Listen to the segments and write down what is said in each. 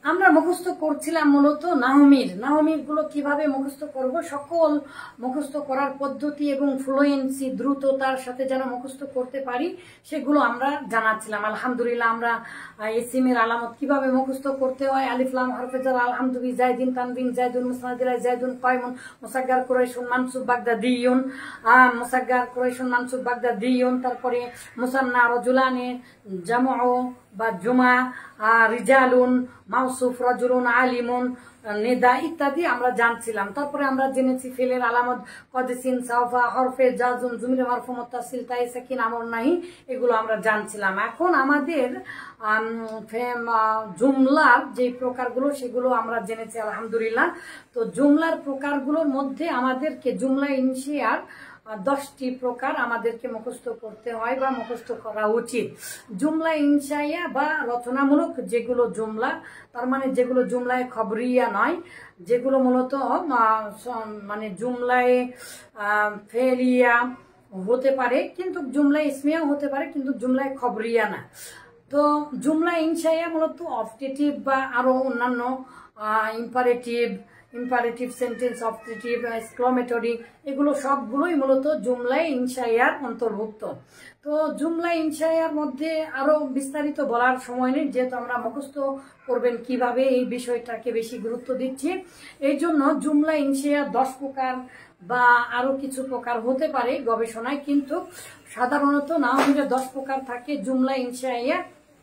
আমরা মুখস্থ করছিলাম মূলত নাহমির গুলো কিভাবে মুখস্থ করব, সকল মুখস্থ করার পদ্ধতি এবং ফ্লুয়েন্সি দ্রুততার সাথে যেন মুখস্থ করতে পারি সেগুলো আমরা জানাচ্ছিলাম। আলহামদুলিল্লাহ আমরা ইসিমের আলামত কিভাবে মুখস্থ করতে হয়, আলিফ লাম হরফে জার, আলহামদুলিল্লাহ, জাইদিন তানবিন, জাইদুন মুসনাদিলা, জাইদুন কায়মুন, মুসাগ্গার কুরাইশুন মানসুব বাগদাদিয়ুন, মুসাগ্গার কুরাইশুন মানসুব বাগদাদিয়ুন, তারপরে মুসান্না রাজুলানে জামউ বা জুমা, রিজালুন মাউসুফ, রাজুলুন আলিমুন, নেদা ইত্যাদি আমরা জানছিলাম। তারপরে আমরা জেনেছি ফেলের আলামত কদিসিন, সাওফা, হরফে জাজুম, জুমির মারফু মুত্তাসিল, তাই সাকিন, আমর নাহি, এগুলো আমরা জানছিলাম। এখন আমাদের জুমলার যে প্রকারগুলো সেগুলো আমরা জেনেছি আলহামদুলিল্লাহ। তো জুমলার প্রকারগুলোর মধ্যে আমাদেরকে জুমলা ইনশিয়ার 10টি প্রকার আমাদেরকে মুখস্থ করতে হয় বা মুখস্থ করা উচিত। জুমলা ইনশাইয়া বা রচনামূলক যেগুলো জুমলা, তার মানে যেগুলো জুমলায় খবরিয়া নয়, যেগুলো মূলত মানে জুমলায় ফেলিয়া হতে পারে কিন্তু জুমলায় ইসমিয়া হতে পারে কিন্তু জুমলায় খবরিয়া না। তো জুমলা ইনশাইয়া মূলত অপটেটিভ বা আরো অন্যান্য ইম্পারেটিভ সেন্টেন্স, অপটেটিভ, এক্সক্লামেটরি, এগুলো সবগুলোই মূলত জুমলায় ইনশাইয়ার অন্তর্ভুক্ত। তো জুমলা ইনশাইয়ার মধ্যে আরো বিস্তারিত বলার সময় নেই, যেহেতু আমরা মুখস্থ করবেন কিভাবে এই বিষয়টাকে বেশি গুরুত্ব দিচ্ছি। এই জন্য জুমলা ইনশাইয়া 10 প্রকার বা আরো কিছু প্রকার হতে পারে গবেষণায়, কিন্তু সাধারণত না হলে 10 প্রকার থাকে জুমলা ইনশাইয়া।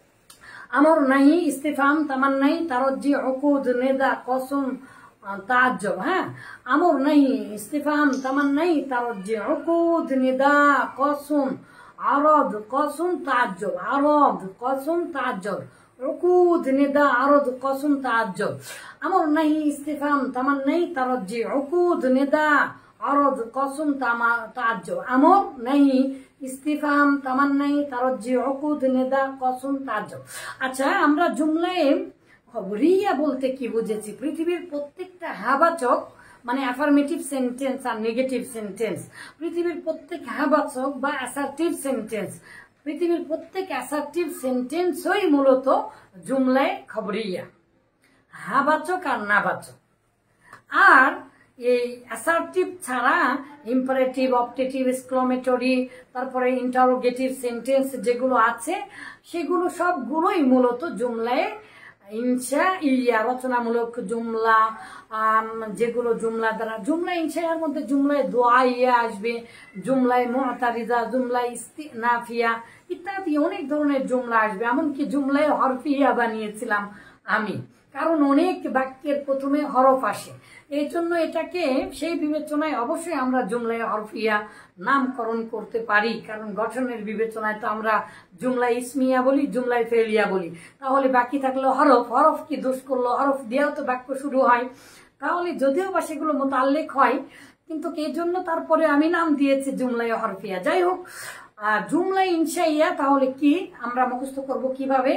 আমর নাহি, ইস্তিফহাম, তামান্নাই, তারজ্জি, উকুদ, নেদা, কসম, তাজ্জব। হ্যাঁ, আমর নাহি, ইস্তিফহাম, তামান্নাই, তারজ্জি, উকুদ, নিদা, কসম, আরদ, কসম, তাজ্জব, আরদ, কসম, তাজ্জব, উকুদ, নিদা, আরদ, কসম, তাজ্জব। আমর নাহি, ইস্তিফহাম, তামান্নাই, তারজ্জি, উকুদ, নিদা, আরদ, কসম, তাজ্জব। আমর নাহি, ইস্তিফহাম, তামান্নাই, তারজ্জি, উকুদ, নিদা, কসম, তাজ্জব। আচ্ছা, আমরা জুমলায় খবরিয়া বলতে কি বুঝেছি? পৃথিবীর প্রত্যেকটা হ্যাবাচক মানে অ্যাফার্মেটিভ সেন্টেন্স আর নেগেটিভ সেন্টেন্স, পৃথিবীর প্রত্যেক হ্যাবাচক বা অ্যাসার্টিভ সেন্টেন্স, পৃথিবীর প্রত্যেক অ্যাসার্টিভ সেন্টেন্সই মূলত জুমলায় খবরিয়া, হ্যাবাচক আর নাবাচক। আর এই অ্যাসার্টিভ ছাড়া ইম্পারেটিভ, অপটেটিভ, এক্সক্লামেটরি, তারপরে ইন্টারোগেটিভ সেন্টেন্স যেগুলো আছে সেগুলো সবগুলোই মূলত জুমলায় ইনশাইয়া, রচনামূলক জুমলা, যেগুলো জুমলা দ্বারা জুমলা ইনশাইয়ার মধ্যে জুমলায় দোয়াইয়া আসবে, জুমলায় মুতারিজা, জুমলায় ইস্তিনাফিয়া ইত্যাদি অনেক ধরনের জুমলা আসবে। এমনকি জুমলায় হরফিয়া বানিয়েছিলাম আমি, কারণ অনেক বাক্যের প্রথমে হরফ আসে, এই জন্য এটাকে সেই বিবেচনায় অবশ্যই আমরা জুমলায় হরফিয়া নামকরণ করতে পারি, কারণ গঠনের বিবেচনায় তো আমরা জুমলায় ইসমিয়া বলি, জুমলায় ফেলিয়া বলি। তাহলে বাকি থাকলো হরফ, হরফ কি দোষ করলো? হরফ দিয়েও তো বাক্য শুরু হয়, তাহলে যদিও বা সেগুলো মোতাল্লেক হয়, কিন্তু এই জন্য তারপরে আমি নাম দিয়েছি জুমলায় হরফিয়া। যাই হোক, জুমলায় ইনশাইয়া তাহলে কি আমরা মুখস্থ করব কিভাবে?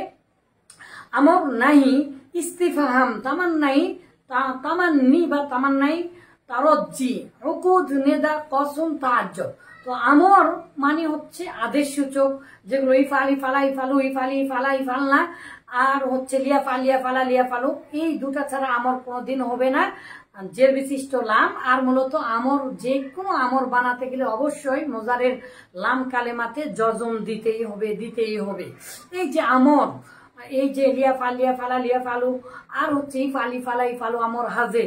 আমর নাহি, ইস্তিফহাম, তামান্নাই, তামান্নি বা তামান্নাই, তারজ্জি, উকুদ, নেদা, কসম, তাজ্জব। তো আমর মানে হচ্ছে আদেশ সূচক, যেগুলো ইফালি, ফালা, ইফালু, ইফালি, ফালা, ইফালনা, আর হচ্ছে লিয়া ফালিয়া, ফালা, লিয়া ফালু, এই দুটা ছাড়া আমর কোনোদিন হবে না। জের বিশিষ্ট লাম, আর মূলত আমর যে কোনো আমর বানাতে গেলে অবশ্যই মোজারের লাম কালেমাতে জজম দিতেই হবে। এই যে আমর, এই যে লিয়া ফালিয়া, ফালা, লিয়া ফালু, আর হচ্ছে ইফালি, ফালা, ইফালু, আমর হাজে,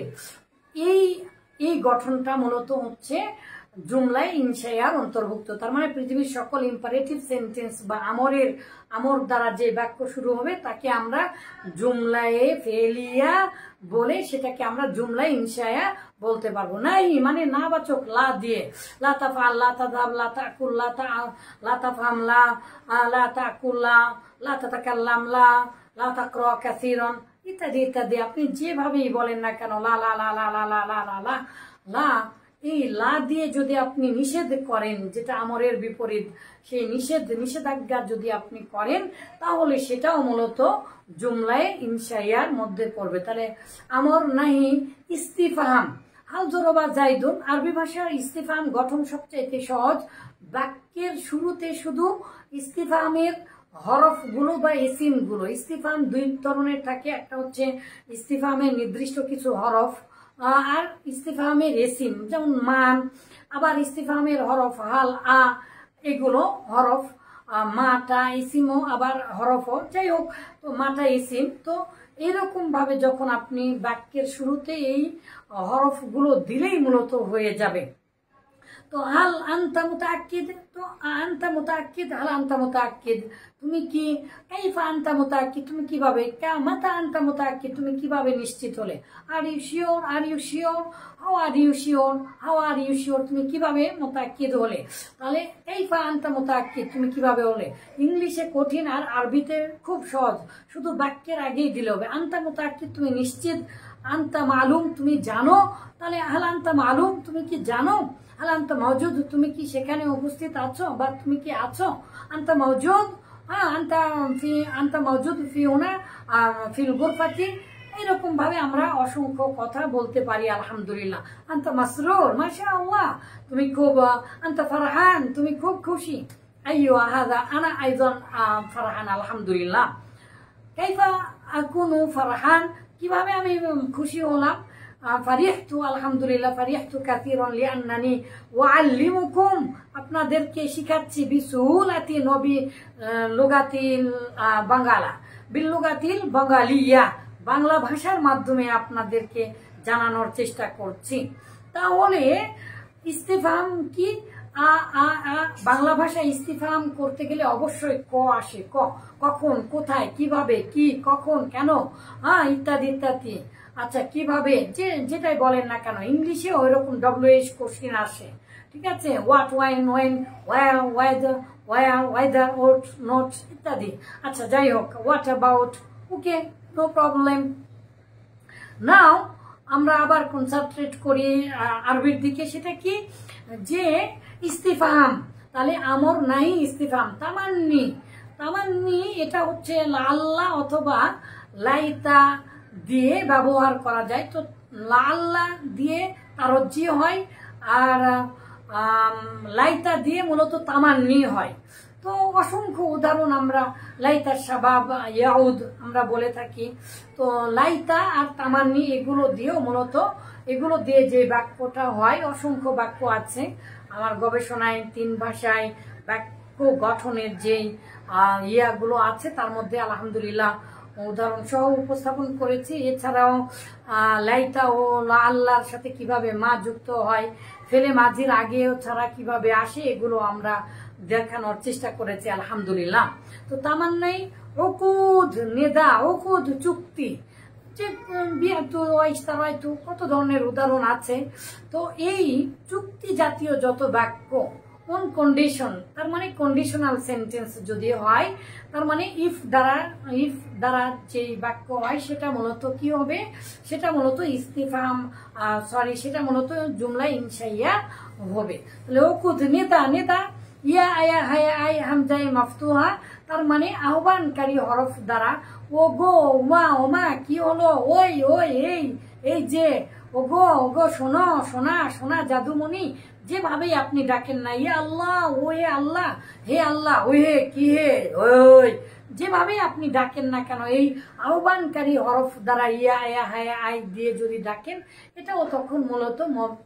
এই গঠনটা মূলত হচ্ছে জুমলায় ইনশাইয়ার অন্তর্ভুক্ত। তার মানে পৃথিবীর সকল ইম্পারেটিভ সেন্টেন্স বা আমর দ্বারা যে বাক্য শুরু হবে তাকে আমরা জুমলায়ে ফেলিয়া বলে সেটাকে আমরা জুমলায় ইনশাইয়া বলতে পারবো। নাই মানে নাবাচক লা দিয়ে, লা তাফআল, লা তাযহাব, লা তাকুল, লা তাফহাম, লা তাকুল, লা তাতাকাল্লাম, লা তাকরা কাসীরান ইত্যাদি ইত্যাদি। আপনি যেভাবেই বলেন না কেন, লা লা লা লা লা লা লা লা লা লা, এই লা দিয়ে যদি আপনি নিষেধ করেন, যেটা আমরের বিপরীত, সেই নিষেধাজ্ঞা যদি আপনি করেন তাহলে সেটাও মূলত জুমলায় ইনশাইয়ার মধ্যে পড়বে। তাহলে আমর নাহি, ইস্তিফহাম, হাল জরবা জাইদুন, আরবি ভাষার ইস্তিফহাম গঠন সবচাইতে সহজ। বাক্যের শুরুতে শুধু ইস্তিফহামের হরফগুলো বা ইসিমগুলো, ইস্তিফহাম দুই ধরনের থাকে, একটা হচ্ছে ইস্তিফহামের নির্দিষ্ট কিছু হরফ আর ইস্তিফহামের ইসিম, যেমন মান, আবার ইস্তিফহামের হরফ হাল, এগুলো হরফ, মাটা ইসিমও আবার হরফও, যাই হোক, তো মাটা ইসিম। তো এরকম ভাবে যখন আপনি বাক্যের শুরুতে এই হরফগুলো দিলেই মূলত হয়ে যাবে। তো হাল আনতা মুতাআক্কিদ, তো আনতা মুতাআক্কিদ, হাল আনতা মুতাআক্কিদ, তুমি কি, কাইফা আনতা মুতাআক্কিদ, তুমি কিভাবে, মাতা আনতা মুতাআক্কিদ, তুমি কিভাবে নিশ্চিত হলে, are you sure, are you sure, how are you sure, how are you sure, তুমি কিভাবে মুতাআক্কিদ হলে। তাহলে কাইফা আনতা মুতাআক্কিদ, তুমি কিভাবে হলে, ইংলিশে কঠিন আর আরবিতে খুব সহজ, শুধু বাক্যের আগেই দিলে হবে। আনতা মুতাআক্কিদ, তুমি নিশ্চিত, আনতা মালুম, তুমি জানো, তাহলে হাল আনতা মালুম, তুমি কি জানো, হাল আনতা মওজুদ, তুমি কি সেখানে উপস্থিত আছো বা তুমি কি আছো, আনতা মওজুদ, আনতা মওজুদ ফি হুনা ফিল গুরফাতি। এরকম ভাবে আমরা অসংখ্য কথা বলতে পারি। আলহামদুলিল্লাহ, আনতা মাসরুর, মাশাআল্লাহ, তুমি খুব, আনতা ফারহান, তুমি খুব খুশি, আইয়ুহা হাযা আনা আইযান ফারহান, আলহামদুলিল্লাহ। কাইফা আকুনু ফারহান, কিভাবে আমি খুশি হলাম, ফারিহতু, আলহামদুলিল্লাহ, ফারিহতু কাসীরান লিআন্নানি উআল্লিমুকুম, আপনাদেরকে শিখাচ্ছি, বিসুহুলাতি নবী লুগাতিল বাঙ্গালা, বিলুগাতিল বাঙ্গালিয়া, বাংলা ভাষার মাধ্যমে আপনাদেরকে জানানোর চেষ্টা করছি। তাহলে ইস্তিফহাম কি, বাংলা ভাষায় ইস্তিফহাম করতে গেলে অবশ্যই ক আসে, কখন, কোথায়, কিভাবে, কি, কখন, কেন, ইত্যাদি ইত্যাদি। আচ্ছা, কিভাবে, যেটাই বলেন না কেন, ইংলিশে ওইরকম WH কোশ্চিন আসে, ঠিক আছে, what, when, where, whether, whether, what, not ইত্যাদি। আচ্ছা, যাই হোক, what about, okay, no problem. Now আমরা আবার কনসেন্ট্রেট করি আরবির দিকে, সেটা কি, যে ইস্তিফহাম, তাহলে আমর নাই ইস্তিফহাম, তামান্নি, তামান্নি এটা হচ্ছে লাল্লা অথবা লাইতা দিয়ে ব্যবহার করা যায়। তো লাল্লা দিয়ে তারজ্জি হয় আর লাইতা দিয়ে মূলত তামান্নি হয়। তো অসংখ্য উদাহরণ আমরা, লাইতা শাবাব ইয়াউদ আমরা বলে থাকি। তো লাইতা আর তামান্নি এগুলো দিয়েও মূলত, এগুলো দিয়ে যে বাক্যটা হয়, অসংখ্য বাক্য আছে আমার গবেষণায়, 3 ভাষায় বাক্য গঠনের যেই ইয়াগুলো আছে তার মধ্যে আলহামদুলিল্লাহ উদাহরণ সহ উপস্থাপন করেছি। এছাড়াও লাইতা ও আল্লাহর সাথে কিভাবে মা যুক্ত হয়, ফেলে মাঝির আগে ছাড়া কিভাবে আসে, এগুলো আমরা দেখানোর চেষ্টা করেছি আলহামদুলিল্লাহ। তো তামান্নাই, উকুদ, নেদা, উকুদ চুক্তি, যে বিয়াতু, ইশতারাইতু, কত ধরনের উদাহরণ আছে। তো এই চুক্তি জাতীয় যত বাক্য কোন কন্ডিশন, তার মানে কন্ডিশনাল সেন্টেন্স যদি হয়, তার মানে ইফ দ্বারা যে বাক্য হয় সেটা মূলত কি হবে, সেটা মূলত ইস্তিফহাম, সেটা মূলত জুমলা ইনশাইয়া হবে। তাহলে ওকুদ, নেদা, নেদা, ইয়া, আয়া, হায়া, আই, হামজায়ে মাফতুহা, তার মানে আহ্বানকারী হরফ দ্বারা, ও গো, ওমা, ওমা, কি হলো, ওই, ওই, এই যে, ও গো, শোনো, শোনা, শোনা, জাদুমণি, যেভাবেই আপনি ডাকেন না, ইয়া আল্লাহ, ও হে আল্লাহ, হে আল্লাহ, ওই হে, কি হে, ওই, যেভাবেই আপনি ডাকেন না কেন, এই আহ্বানকারী হরফ দ্বারা ইয়া, আয়া, হায়া, আই দিয়ে যদি ডাকেন, এটাও তখন মূলত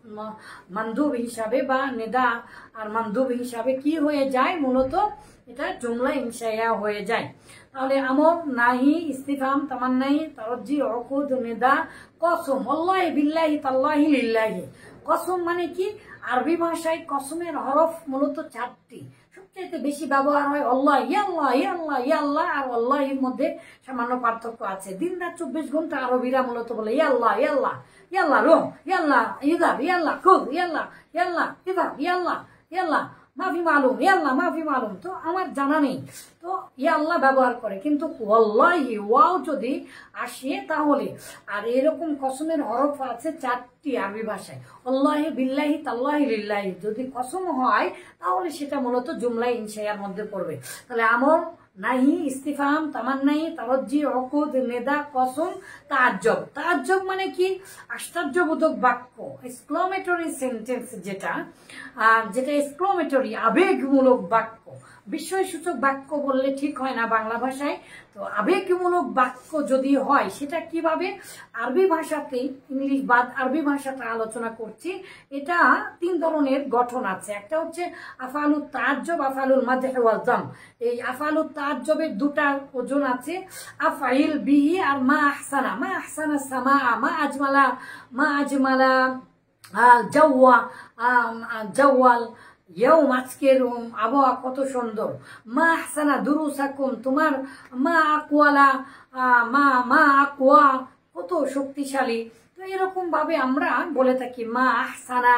মানদুব হিসাবে বা নেদা আর মানদুব হিসাবে কি হয়ে যায়, মূলত এটা জুমলা ইনশাইয়া হয়ে যায়। তাহলে আমর, নাহি, ইস্তিফহাম, তামান্নাই, তারজ্জি, উকুদ, নেদা, কসম, আল্লাহি বিল্লাহি তাল্লাহি লিল্লাহি। কসম মানে কি, আরবি ভাষায় কসমের হরফ মূলত 4টি, সবচেয়ে বেশি ব্যবহার হয় আল্লাহ, ইয়াল্লাহ, ইয়াল্লাহ, ইয়াল্লাহ, আর আল্লাহর মধ্যে সামান্য পার্থক্য আছে। দিন রাত 24 ঘন্টা আরবিরা মূলত বলে ইয়াল্লাহ, ইয়াল্লাহ, ইয়াল্লাহ রো, ইয়াল্লাহ ইদার, ইয়াল্লাহ খুদ, ইয়াল্লাহ, ইয়াল্লাহ ইদার, ইয়াল্লাহ, ইয়াল্লাহ মাফি মালুম, ইয়াল্লাহ মাফি মালুম। তো আমার জানা নেই, তো ইয়াল্লাহ ব্যবহার করে, কিন্তু ওয়াল্লাহি, ওয়াও যদি আসে তাহলে, আর এরকম কসমের হরফ আছে 4টি আরবি ভাষায়, আল্লাহি বিল্লাহি তাল্লাহি লিল্লাহি, যদি কসম হয় তাহলে সেটা মূলত জুমলা ইনশাইয়ার মধ্যে পড়বে। তাহলে আমর, নাহি, ইস্তিফহাম, তামান্নাই, তারজ্জি, উকুদ, নেদা, কসম, তাআজ্জব। তাআজ্জব মানে কি, আশ্চর্যবোধক বাক্য, এক্সক্লামেটরি সেন্টেন্স, যেটা এক্সক্লামেটরি আবেগমূলক বাক্য বিস্ময়সূচক বাক্য বললে ঠিক হয় না বাংলা ভাষায়। তো আবেগমূলক বাক্য যদি হয় সেটা কিভাবে আরবি ভাষাতে, ইংলিশ বাদ আরবি ভাষাটা আলোচনা করছি। এটা 3 ধরনের গঠন আছে। একটা হচ্ছে আফআলুত তাআজ্জুব, আফআলুল মাদহ ওয়াল যাম। এই আফআলুত তাআজ্জুবের 2টা ওজন আছে, আফআইল বিহি আর মা আহসানা। মা আহসানা সামা, মা আজমালা, মা আজমালা জাওয়া, জাওয়াল ইয়ৌম, আজকের আবহাওয়া কত সুন্দর। মা আহসানা দুরুসাকুম, তোমার মা আকওয়ালা, মা আকওয়া, কত শক্তিশালী। তো এরকম ভাবে আমরা বলে থাকি মা আহসানা,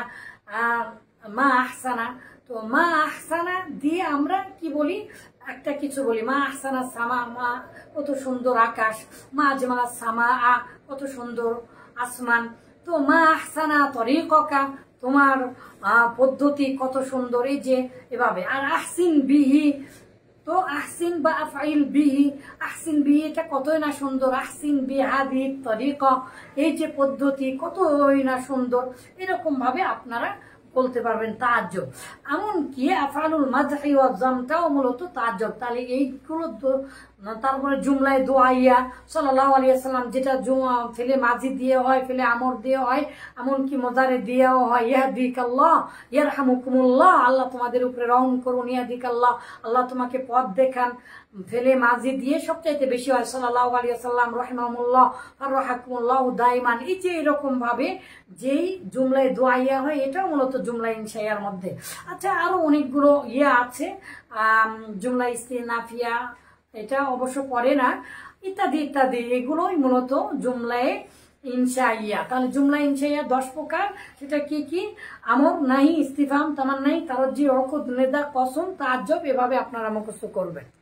মা আহসানা। তো মা আহসানা দিয়ে আমরা কি বলি, একটা কিছু বলি, মা আহসানা সামা, মা কত সুন্দর আকাশ, মা আজমালা সামা, কত সুন্দর আসমান। তো মা আহসানা তরিককা, তোমার পদ্ধতি কত সুন্দর, এই যে এভাবে। আর আহসিন বিহি, তো আহসিন বা আফআইল বিহি, আহসিন বিহি এটা কতই না সুন্দর, আহসিন বিহাদি তরিকা, এই যে পদ্ধতি কতই না সুন্দর। এরকম ভাবে আপনারা বলতে পারবেন তাআজ্জুব। এমনকি আফআলুল মাদহি ওয়াল যামটাও মূলত তাআজ্জুব। তাহলে এইগুলো তারপরে জুমলায় দুআইয়া সাল্লাল্লাহু আলাইহি ওয়াসাল্লাম, যেটা ফেলে মাজি দিয়ে হয়, ফেলে আমর দিয়ে হয়, এমনকি মুদারে দিয়েও হয়। ইয়াহদিকাল্লাহ, ইয়ারহামুকুমুল্লাহ, আল্লাহ তোমাদের উপরে রহম করুন। ইয়াহদিকাল্লাহ, আল্লাহ তোমাকে পথ দেখান। ফেলে মাজি দিয়ে সবচাইতে বেশি হয় সাল্লাল্লাহু আলাইহি ওয়াসাল্লাম, রাহিমাহুমুল্লাহ, ফারহাকুমুল্লাহু দাইমান। এই যে এরকম ভাবে যেই জুমলায় দুআইয়া হয়, এটাও মূলত জুমলা ইনশাইয়ার মধ্যে। আচ্ছা, আরো অনেকগুলো আছে, জুমলা ইস্তিনাফিয়া, এটা অবশ্য পড়ে না, ইত্যাদি ইত্যাদি, এগুলোই মূলত জুমলায় ইনশাইয়া। তাহলে জুমলা ইনশাইয়া 10 প্রকার। সেটা কি কি? আমর, নাহি, ইস্তিফহাম, তামান্নাই, তারজ্জি, উকুদ, নিদা, কসম, তাআজ্জুব। এভাবে আপনারা মুখস্থ করবেন।